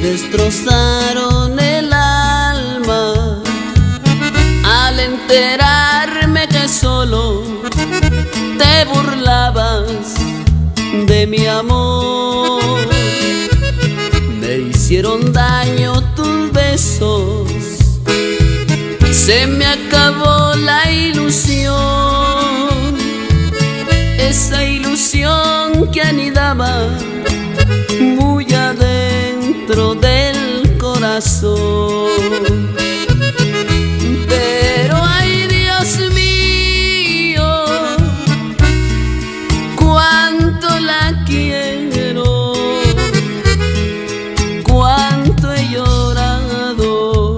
destrozaron el alma al enterarme que solo te burlabas de mi amor. Me hicieron daño tus besos, se me acabó la ilusión, esa ilusión que anidaba muy adentro del corazón. Pero ay, Dios mío, cuánto la quiero, cuánto he llorado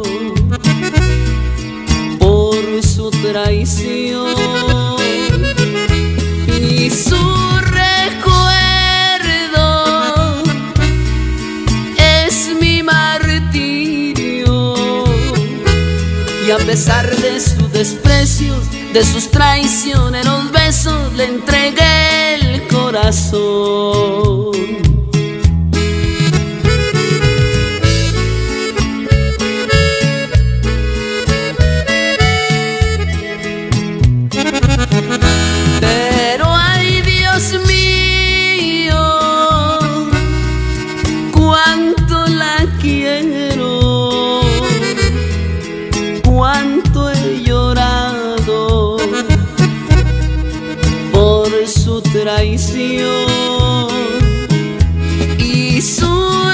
por su traición y su recuerdo es mi martirio. Y a pesar de sus desprecios, de sus traicioneros besos, le entregué el corazón. Pero ay, Dios mío, cuánto la quiero, cuánto he llorado por su traición y su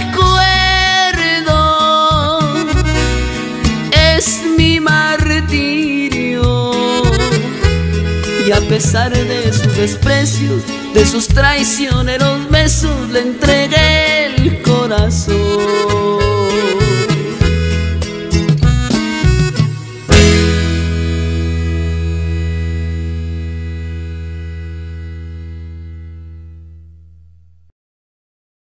recuerdo es mi martirio. Y a pesar de sus desprecios, de sus traicioneros besos, le entregué